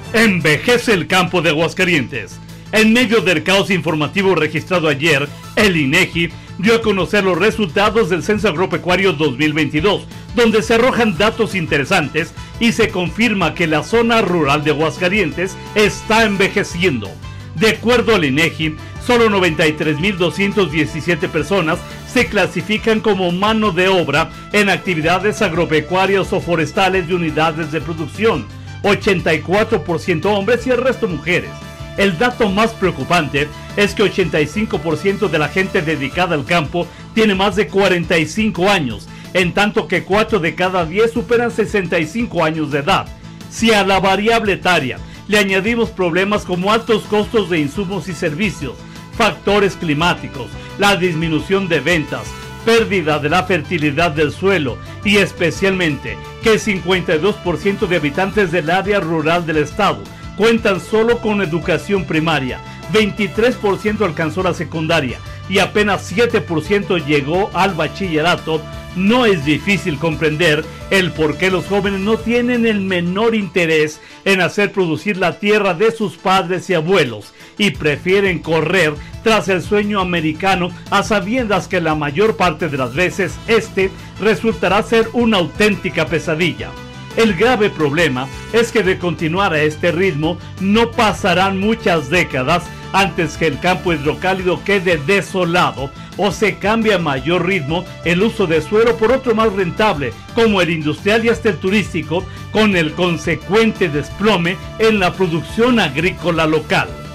Envejece el campo de Aguascalientes. En medio del caos informativo registrado ayer, el INEGI dio a conocer los resultados del Censo Agropecuario 2022, donde se arrojan datos interesantes y se confirma que la zona rural de Aguascalientes está envejeciendo. De acuerdo al INEGI, solo 93.217 personas se clasifican como mano de obra en actividades agropecuarias o forestales de unidades de producción, 84% hombres y el resto mujeres. El dato más preocupante es que 85% de la gente dedicada al campo tiene más de 45 años, en tanto que 4 de cada 10 superan 65 años de edad. Si a la variable etaria le añadimos problemas como altos costos de insumos y servicios, factores climáticos, la disminución de ventas, pérdida de la fertilidad del suelo y especialmente que el 52% de habitantes del área rural del estado cuentan solo con educación primaria, 23% alcanzó la secundaria y apenas 7% llegó al bachillerato, no es difícil comprender el por qué los jóvenes no tienen el menor interés en hacer producir la tierra de sus padres y abuelos y prefieren correr tras el sueño americano a sabiendas que la mayor parte de las veces este resultará ser una auténtica pesadilla. El grave problema es que de continuar a este ritmo no pasarán muchas décadas antes que el campo hidrocálido quede desolado o se cambie a mayor ritmo el uso de suelo por otro más rentable como el industrial y hasta el turístico, con el consecuente desplome en la producción agrícola local.